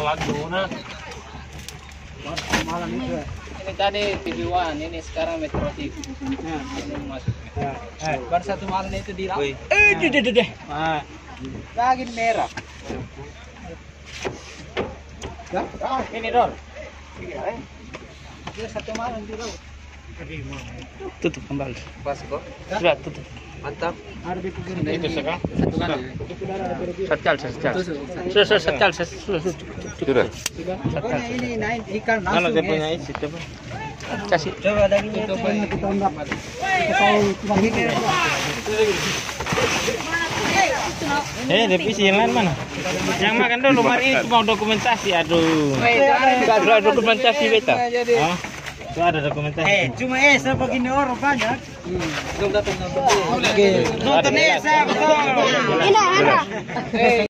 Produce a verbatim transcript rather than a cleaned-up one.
Laguna. Malam itu. Ini tadi T V One, ini sekarang Metro T V. Nah, Ini masuk. ya. Eh, baru satu malam itu di laut. Eh, deh deh deh. Ah, daging merah. Ya, ah, ini Don. Dia satu malam di laut. Tutup kembali. Pas kok. Sudah tutup. Mantap. Ada di pinggir. Itu sekarang. Satu kali. Itu darah ada biru-biru. Secal, secal. Sudah, sudah, secal, sudah, sudah. Sudah. Pokoknya ini naik ikan Mana langsung. dia ya. punya isi coba. Kasih. Coba dagingnya itu yang kita enggak. Kita tahu cuma ini. Eh, revisi yang lain mana? Yang makan dulu, mari itu mau dokumentasi. Aduh. Enggak ada dokumentasi beta. Oh. Itu ada dokumentasi. Eh, cuma eh saya begini orang banyak. Belum datang nonton. Oke. Nonton eh saya betul. Sudah.